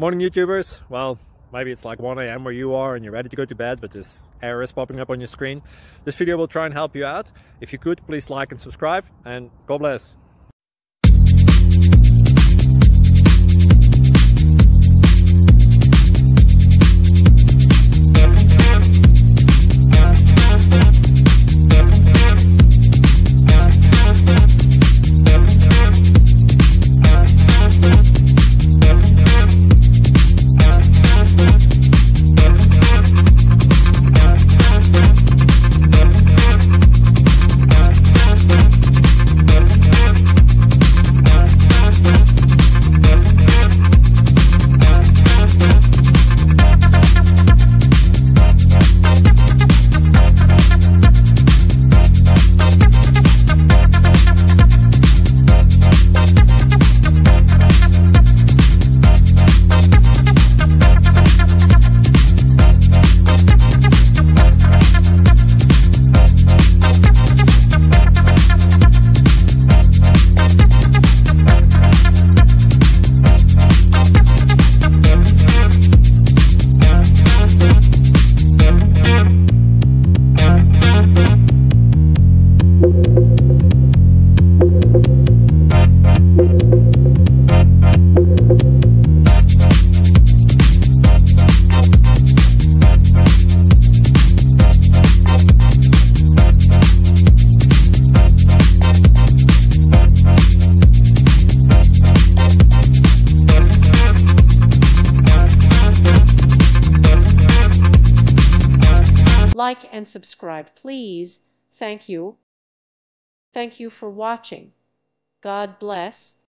Morning YouTubers. Well, maybe it's like 1 AM where you are and you're ready to go to bed, but this error is popping up on your screen. This video will try and help you out. If you could, please like and subscribe, and God bless. Like and subscribe, please. Thank you. Thank you for watching. God bless.